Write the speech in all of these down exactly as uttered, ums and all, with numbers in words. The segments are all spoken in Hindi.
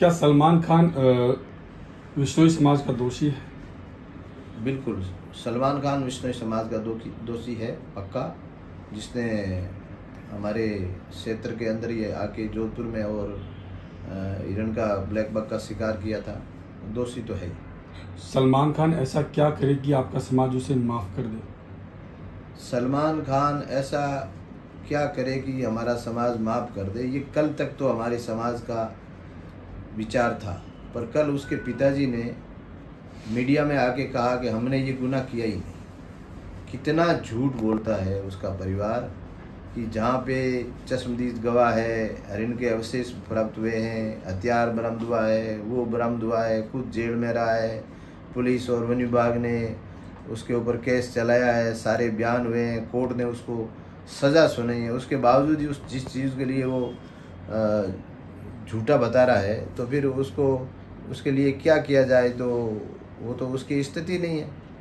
क्या सलमान खान विश्नोई समाज का दोषी है? बिल्कुल, सलमान खान विश्नोई समाज का दोषी है पक्का, जिसने हमारे क्षेत्र के अंदर ये आके जोधपुर में और हिरण का ब्लैक बग का शिकार किया था, दोषी तो है। सलमान खान ऐसा क्या करे कि आपका समाज उसे माफ़ कर दे? सलमान खान ऐसा क्या करे कि हमारा समाज माफ़ कर दे? ये कल तक तो हमारे समाज का विचार था, पर कल उसके पिताजी ने मीडिया में आके कहा कि हमने ये गुनाह किया ही नहीं। कितना झूठ बोलता है उसका परिवार कि जहाँ पे चश्मदीद गवाह है, हरिण के अवशेष प्राप्त हुए हैं, हथियार बरामद हुआ है, वो बरामद हुआ है, खुद जेल में रहा है, पुलिस और वन विभाग ने उसके ऊपर केस चलाया है, सारे बयान हुए हैं, कोर्ट ने उसको सज़ा सुनाई है, उसके बावजूद ही उस जिस चीज़ के लिए वो झूठा बता रहा है, तो फिर उसको उसके लिए क्या किया जाए? तो वो तो उसकी स्थिति नहीं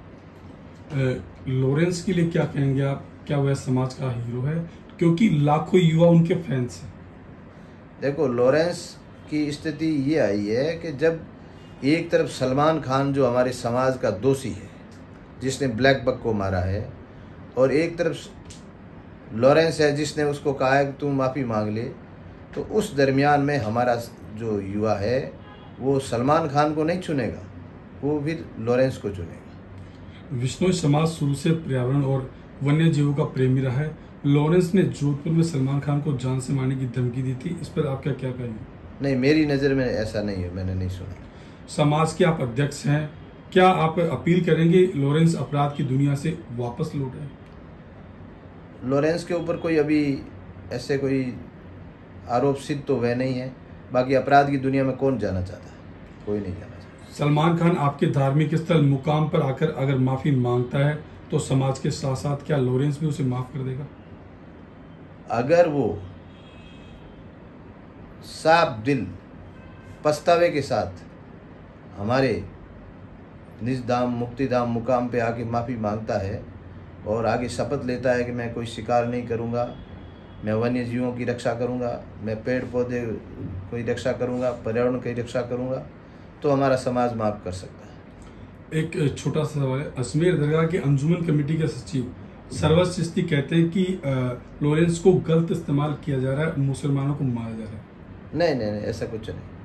है। लॉरेंस के लिए क्या कहेंगे आप? क्या वह समाज का हीरो है? क्योंकि लाखों युवा उनके फैंस हैं। देखो, लॉरेंस की स्थिति ये आई है कि जब एक तरफ सलमान खान जो हमारे समाज का दोषी है, जिसने ब्लैक बग को मारा है, और एक तरफ लॉरेंस है जिसने उसको कहा है कि तू माफ़ी मांग ले, तो उस दरमियान में हमारा जो युवा है वो सलमान खान को नहीं चुनेगा, वो फिर लॉरेंस को चुनेगा। विश्नोई समाज शुरू से पर्यावरण और वन्य जीवों का प्रेमी रहा है। लॉरेंस ने जोधपुर में सलमान खान को जान से मारने की धमकी दी थी, इस पर आप क्या क्या कहेंगे? नहीं, मेरी नज़र में ऐसा नहीं है, मैंने नहीं सुना। समाज के आप अध्यक्ष हैं, क्या आप अपील करेंगे लॉरेंस अपराध की दुनिया से वापस लौटे? लॉरेंस के ऊपर कोई अभी ऐसे कोई आरोप सिद्ध तो वह नहीं है, बाकी अपराध की दुनिया में कौन जाना चाहता है? कोई नहीं जाना चाहता। सलमान खान आपके धार्मिक स्थल मुकाम पर आकर अगर माफ़ी मांगता है तो समाज के साथ साथ क्या लॉरेंस भी उसे माफ़ कर देगा? अगर वो साफ दिल पछतावे के साथ हमारे निज धाम मुक्तिधाम मुकाम पे आके माफ़ी मांगता है और आगे शपथ लेता है कि मैं कोई शिकार नहीं करूँगा, मैं वन्य जीवों की रक्षा करूँगा, मैं पेड़ पौधे कोई रक्षा करूँगा, पर्यावरण की रक्षा करूँगा, तो हमारा समाज माफ़ कर सकता है। एक छोटा सा सवाल है, अजमेर दरगाह के अंजुमन कमेटी के सचिव सरवर चिश्ती कहते हैं कि लॉरेंस को गलत इस्तेमाल किया जा रहा है, मुसलमानों को मारा जा रहा है। नहीं नहीं नहीं, ऐसा कुछ नहीं।